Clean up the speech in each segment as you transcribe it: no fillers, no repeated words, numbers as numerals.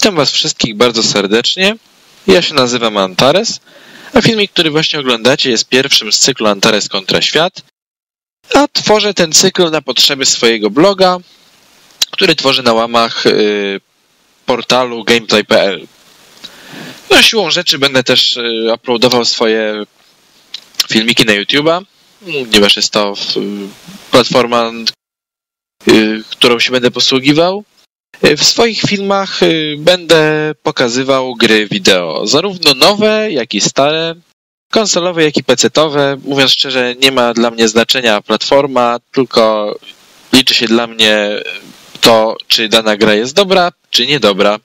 Witam Was wszystkich bardzo serdecznie. Ja się nazywam Antares, a filmik, który właśnie oglądacie, jest pierwszym z cyklu Antares kontra świat, a tworzę ten cykl na potrzeby swojego bloga, który tworzę na łamach portalu gameplay.pl. No, siłą rzeczy będę też uploadował swoje filmiki na YouTube'a, ponieważ jest to platforma, którą się będę posługiwał. W swoich filmach będę pokazywał gry wideo, zarówno nowe, jak i stare, konsolowe, jak i pecetowe. Mówiąc szczerze, nie ma dla mnie znaczenia platforma, tylko liczy się dla mnie to, czy dana gra jest dobra, czy niedobra.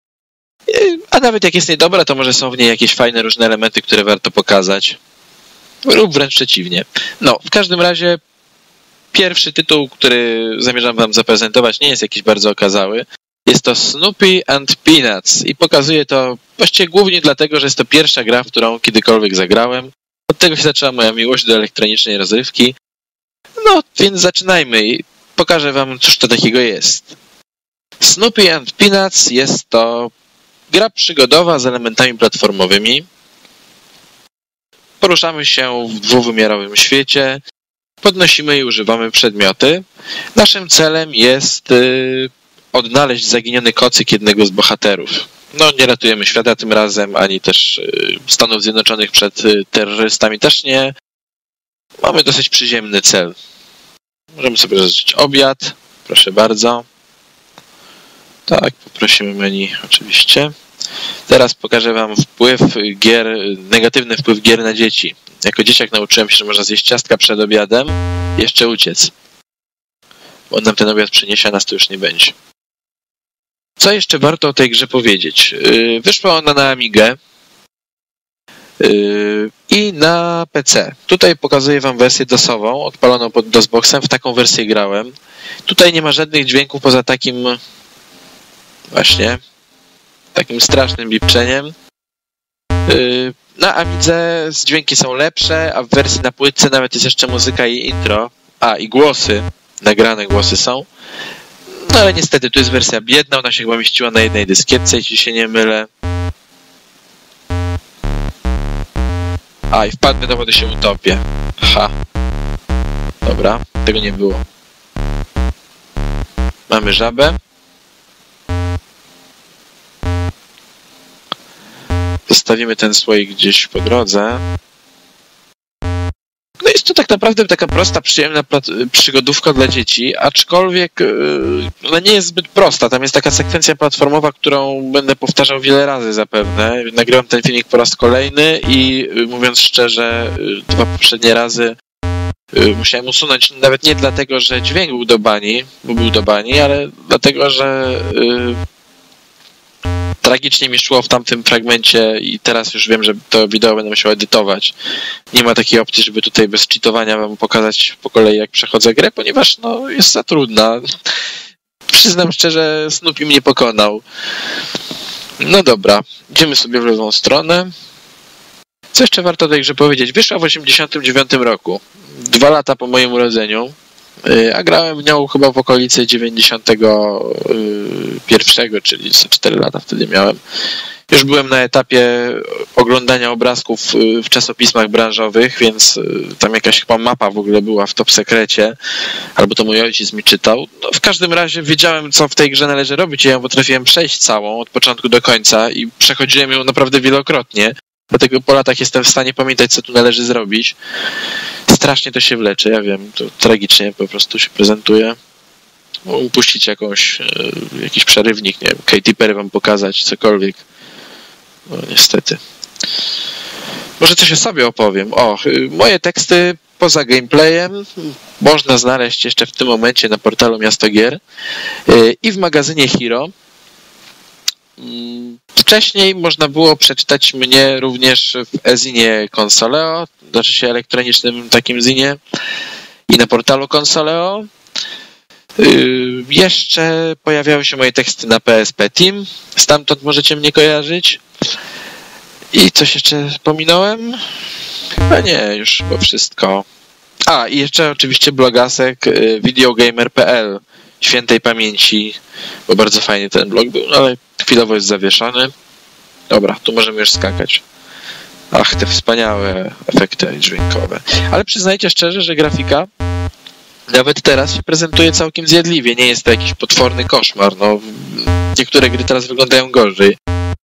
A nawet jak jest niedobra, to może są w niej jakieś fajne, różne elementy, które warto pokazać. Lub wręcz przeciwnie. No, w każdym razie pierwszy tytuł, który zamierzam Wam zaprezentować, nie jest jakiś bardzo okazały. Jest to Snoopy and Peanuts i pokazuję to właściwie głównie dlatego, że jest to pierwsza gra, w którą kiedykolwiek zagrałem. Od tego się zaczęła moja miłość do elektronicznej rozrywki. No, więc zaczynajmy i pokażę Wam, cóż to takiego jest. Snoopy and Peanuts jest to gra przygodowa z elementami platformowymi. Poruszamy się w dwuwymiarowym świecie. Podnosimy i używamy przedmioty. Naszym celem jest odnaleźć zaginiony kocyk jednego z bohaterów. No, nie ratujemy świata tym razem, ani też Stanów Zjednoczonych przed terrorystami też nie. Mamy dosyć przyziemny cel. Możemy sobie zażyczyć obiad. Proszę bardzo. Tak, poprosimy menu oczywiście. Teraz pokażę Wam negatywny wpływ gier na dzieci. Jako dzieciak nauczyłem się, że można zjeść ciastka przed obiadem i jeszcze uciec. Bo on nam ten obiad przyniesie, a nas to już nie będzie. Co jeszcze warto o tej grze powiedzieć? Wyszła ona na Amigę i na PC. Tutaj pokazuję Wam wersję DOS-ową, odpaloną pod DOSBoxem. W taką wersję grałem. Tutaj nie ma żadnych dźwięków poza takim właśnie takim strasznym bipczeniem. Na Amidze dźwięki są lepsze, a w wersji na płytce nawet jest jeszcze muzyka i intro. I głosy. Nagrane głosy są. No ale niestety tu jest wersja biedna, ona się chyba mieściła na jednej dyskietce, jeśli się nie mylę. I wpadnę do wody, się utopię. Dobra, tego nie było. Mamy żabę. Zostawimy ten słoik gdzieś po drodze. No jest to tak naprawdę taka prosta, przyjemna przygodówka dla dzieci, aczkolwiek ona nie jest zbyt prosta. Tam jest taka sekwencja platformowa, którą będę powtarzał wiele razy zapewne. Nagrałem ten filmik po raz kolejny i mówiąc szczerze, 2 poprzednie razy musiałem usunąć, nawet nie dlatego, że dźwięk był do bani, bo był do bani, ale dlatego, że tragicznie mi szło w tamtym fragmencie i teraz już wiem, że to wideo będę musiał edytować. Nie ma takiej opcji, żeby tutaj bez cheatowania Wam pokazać po kolei, jak przechodzę grę, ponieważ no, jest za trudna. Przyznam szczerze, Snoopy mnie pokonał. No dobra, idziemy sobie w lewą stronę. Co jeszcze warto o tej grze powiedzieć? Wyszła w 1989 roku, 2 lata po moim urodzeniu. A grałem w nią chyba w okolicy 91, czyli 4 lata wtedy miałem. Już byłem na etapie oglądania obrazków w czasopismach branżowych, więc tam jakaś chyba mapa w ogóle była w top sekrecie, albo to mój ojciec mi czytał. No, w każdym razie wiedziałem, co w tej grze należy robić. Ja ją potrafiłem przejść całą, od początku do końca i przechodziłem ją naprawdę wielokrotnie. Dlatego po latach jestem w stanie pamiętać, co tu należy zrobić. Strasznie to się wlecze, ja wiem, to tragicznie po prostu się prezentuje. Upuścić jakiś przerywnik, nie wiem, Katy Perry Wam pokazać, cokolwiek. No niestety. Może coś o sobie opowiem. Moje teksty poza gameplayem można znaleźć jeszcze w tym momencie na portalu Miasto Gier i w magazynie Hero. Wcześniej można było przeczytać mnie również w e-zinie Consoleo, znaczy się elektronicznym takim zinie i na portalu Consoleo. Jeszcze pojawiały się moje teksty na PSP Team, stamtąd możecie mnie kojarzyć. I coś jeszcze pominąłem? Chyba nie, już chyba wszystko. I jeszcze oczywiście blogasek videogamer.pl, świętej pamięci, bo bardzo fajnie ten blog był, no ale chwilowo jest zawieszony. Dobra, tu możemy już skakać. Ach, te wspaniałe efekty dźwiękowe. Ale przyznajcie szczerze, że grafika nawet teraz się prezentuje całkiem zjadliwie. Nie jest to jakiś potworny koszmar. No, niektóre gry teraz wyglądają gorzej.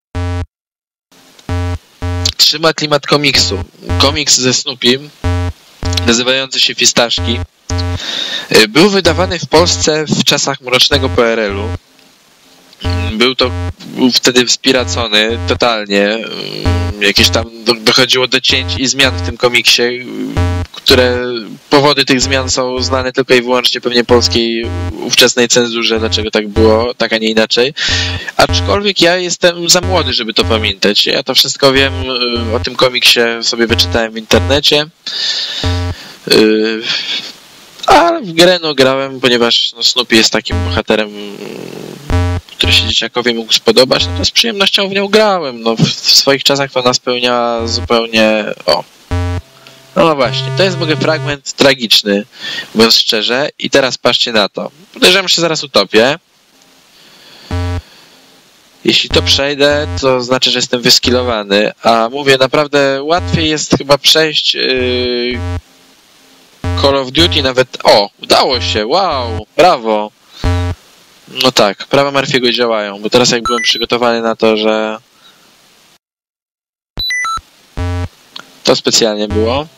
Trzyma klimat komiksu. Komiks ze Snoopym, nazywający się Fistaszki, był wydawany w Polsce w czasach mrocznego PRL-u. Był wtedy wspiracony totalnie. Jakieś tam dochodziło do cięć i zmian w tym komiksie, które powody tych zmian są znane tylko i wyłącznie pewnie polskiej ówczesnej cenzurze, dlaczego tak było, tak a nie inaczej. Aczkolwiek ja jestem za młody, żeby to pamiętać. Ja to wszystko wiem, o tym komiksie sobie wyczytałem w internecie. A w grę grałem, ponieważ Snoopy jest takim bohaterem, który się dzieciakowi mógł spodobać, no to z przyjemnością w nią grałem. No, w swoich czasach to ona spełniała zupełnie... No właśnie, to jest w ogóle fragment tragiczny, mówiąc szczerze. I teraz patrzcie na to. Podejrzewam, że się zaraz utopię. Jeśli to przejdę, to znaczy, że jestem wyskillowany. A mówię, naprawdę łatwiej jest chyba przejść Call of Duty nawet... O, udało się, wow, brawo. No tak, prawa Murphy'ego działają, bo teraz jak byłem przygotowany na to, że to specjalnie było.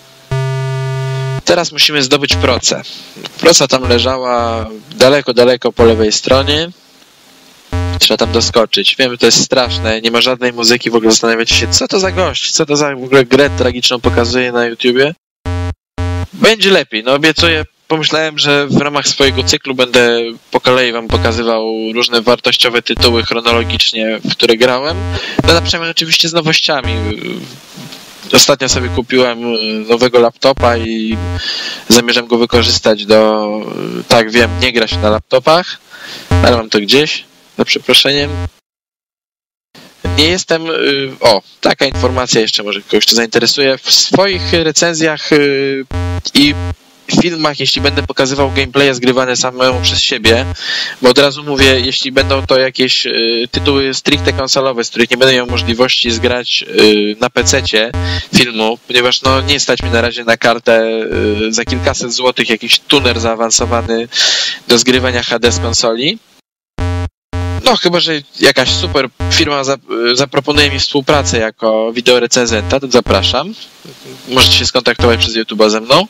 Teraz musimy zdobyć procę. Proca tam leżała daleko, daleko po lewej stronie. Trzeba tam doskoczyć. Wiem, że to jest straszne, nie ma żadnej muzyki, w ogóle zastanawiacie się, co to za gość, co to za w ogóle grę tragiczną pokazuje na YouTubie. Będzie lepiej, no obiecuję. Pomyślałem, że w ramach swojego cyklu będę po kolei wam pokazywał różne wartościowe tytuły chronologicznie, w które grałem. No na przykład oczywiście z nowościami. Ostatnio sobie kupiłem nowego laptopa i zamierzam go wykorzystać do... Tak, wiem, nie gra się na laptopach, ale mam to gdzieś, za przeproszeniem. Nie jestem... O, taka informacja jeszcze może kogoś to zainteresuje. W swoich recenzjach i filmach, jeśli będę pokazywał gameplaye zgrywane samemu przez siebie, bo od razu mówię, jeśli będą to jakieś tytuły stricte konsolowe, z których nie będę miał możliwości zgrać na PC-cie filmu, ponieważ no nie stać mi na razie na kartę za kilkaset złotych jakiś tuner zaawansowany do zgrywania HD z konsoli. No, chyba że jakaś super firma zaproponuje mi współpracę jako wideorecenzenta, to zapraszam. Możecie się skontaktować przez YouTube'a ze mną.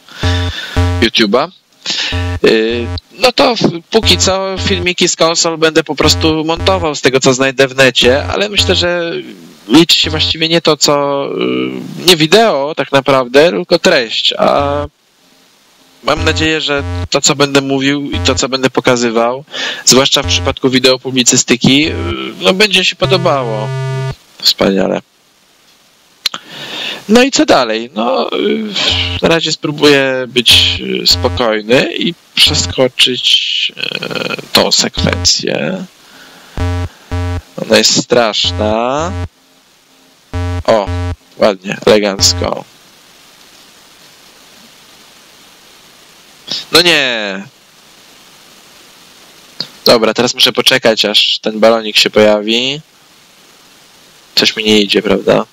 No to póki co filmiki z konsol będę po prostu montował z tego, co znajdę w necie, ale myślę, że liczy się właściwie nie to, co... nie wideo tak naprawdę, tylko treść, a mam nadzieję, że to, co będę mówił i to, co będę pokazywał, zwłaszcza w przypadku wideopublicystyki, no będzie się podobało. Wspaniale. No i co dalej? No, na razie spróbuję być spokojny i przeskoczyć tą sekwencję. Ona jest straszna. O, ładnie, elegancko. No nie. Dobra, teraz muszę poczekać, aż ten balonik się pojawi. Coś mi nie idzie, prawda?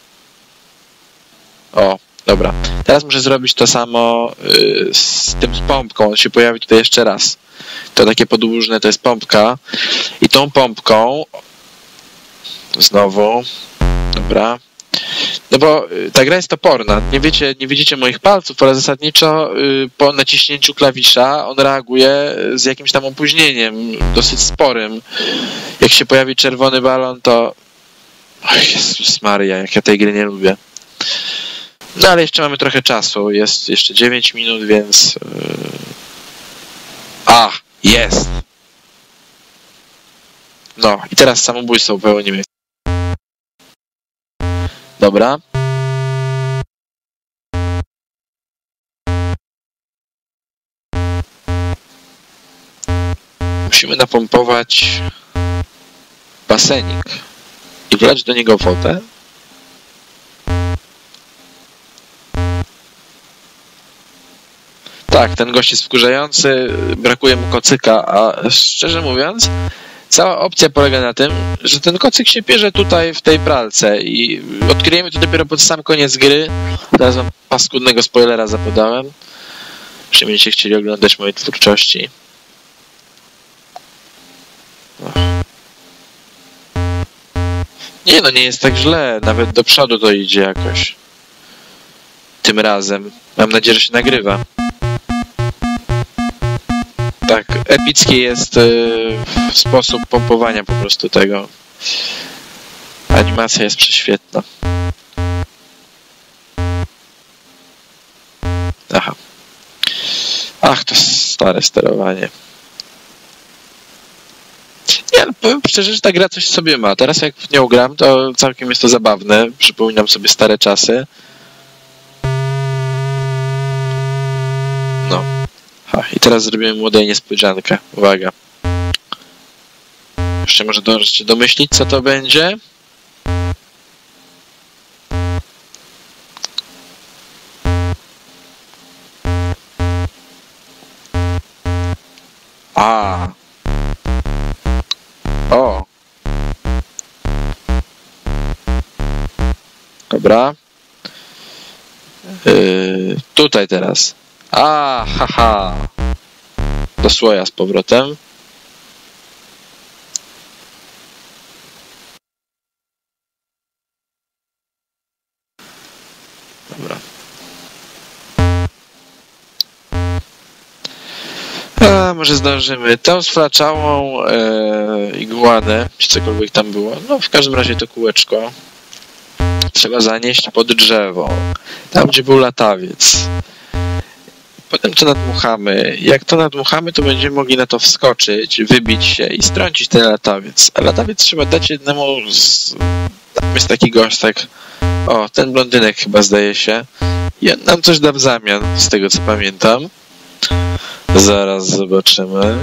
O, dobra. Teraz muszę zrobić to samo z tym pompką. On się pojawi tutaj jeszcze raz. To takie podłużne, to jest pompka. I tą pompką znowu. Dobra. No bo ta gra jest toporna. Nie widzicie moich palców, ale zasadniczo po naciśnięciu klawisza on reaguje z jakimś tam opóźnieniem, dosyć sporym. Jak się pojawi czerwony balon, to... Oj, Jezus Maria, jak ja tej gry nie lubię. No ale jeszcze mamy trochę czasu. Jest jeszcze 9 minut, więc... A, jest! No, i teraz samobójstwo popełnimy. Dobra. Musimy napompować basenik i wlać do niego wodę. Tak, ten gość jest wkurzający, brakuje mu kocyka, a szczerze mówiąc, cała opcja polega na tym, że ten kocyk się pierze tutaj w tej pralce i odkryjemy to dopiero pod sam koniec gry. Teraz wam paskudnego spoilera zapodałem, że będziecie chcieli oglądać moje twórczości. Nie no, nie jest tak źle, nawet do przodu to idzie jakoś. Tym razem. Mam nadzieję, że się nagrywa. Tak, epicki jest sposób pompowania po prostu tego. Animacja jest prześwietna. Aha. Ach, to stare sterowanie. Nie, no powiem szczerze, że ta gra coś sobie ma. Teraz jak w nią gram, to całkiem jest to zabawne. Przypominam sobie stare czasy. No. I teraz zrobimy młodej niespodziankę. Uwaga. Jeszcze może możecie domyślić, co to będzie? O. Dobra. Tutaj teraz. Haha. Do słoja z powrotem. Dobra. Może zdążymy. Tą sflaczałą igłanę, czy cokolwiek tam było. No, w każdym razie to kółeczko trzeba zanieść pod drzewo. Tam, gdzie był latawiec. Potem to nadmuchamy. Jak to nadmuchamy, to będziemy mogli na to wskoczyć, wybić się i strącić ten latawiec. A latawiec trzeba dać jednemu Tam jest taki gość, tak... O, ten blondynek chyba zdaje się. I on nam coś da w zamian, z tego co pamiętam. Zaraz zobaczymy.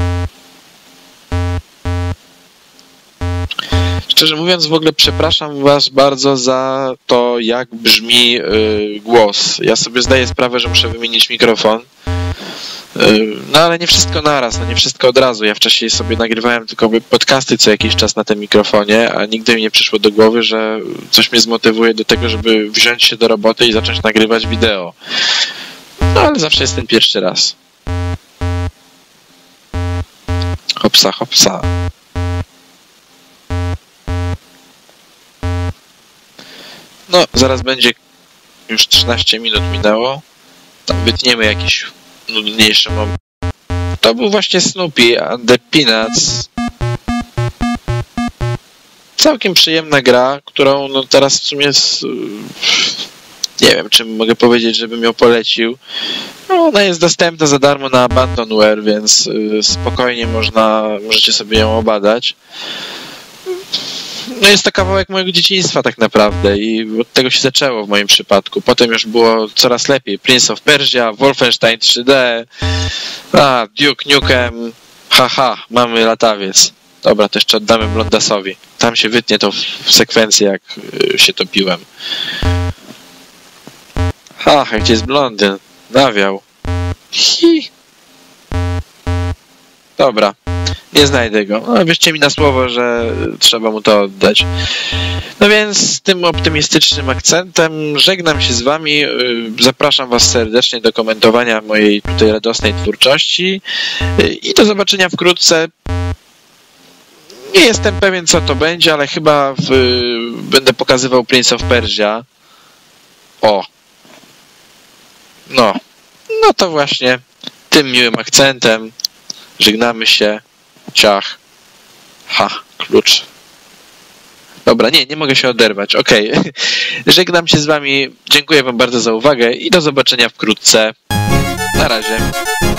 Szczerze mówiąc, w ogóle przepraszam was bardzo za to, jak brzmi głos. Ja sobie zdaję sprawę, że muszę wymienić mikrofon. No ale nie wszystko naraz, no nie wszystko od razu. Ja wcześniej sobie nagrywałem tylko podcasty co jakiś czas na tym mikrofonie, a nigdy mi nie przyszło do głowy, że coś mnie zmotywuje do tego, żeby wziąć się do roboty i zacząć nagrywać wideo. No ale zawsze jest ten pierwszy raz. Hopsa, hopsa. No, zaraz będzie, już 13 minut minęło. Tam wytniemy jakiś nudniejszy moment. To był właśnie Snoopy and the Peanuts. Całkiem przyjemna gra, którą no teraz w sumie nie wiem, czym mogę powiedzieć, żebym ją polecił. No, ona jest dostępna za darmo na Abandonware, więc spokojnie możecie sobie ją obadać. No jest to kawałek mojego dzieciństwa tak naprawdę i od tego się zaczęło w moim przypadku. Potem już było coraz lepiej. Prince of Persia, Wolfenstein 3D, Duke Nukem, haha, mamy latawiec. Dobra, to jeszcze oddamy Blondasowi. Tam się wytnie to w sekwencji, jak się topiłem. Gdzie jest blondyn? Nawiał. Hi. Dobra. Nie znajdę go. No, wierzcie mi na słowo, że trzeba mu to oddać. No więc z tym optymistycznym akcentem żegnam się z wami. Zapraszam was serdecznie do komentowania mojej tutaj radosnej twórczości i do zobaczenia wkrótce. Nie jestem pewien, co to będzie, ale chyba będę pokazywał Prince of Persia. O! No to właśnie tym miłym akcentem żegnamy się. Ciach. Klucz. Dobra, nie mogę się oderwać. Okej. Żegnam się z wami. Dziękuję wam bardzo za uwagę i do zobaczenia wkrótce. Na razie.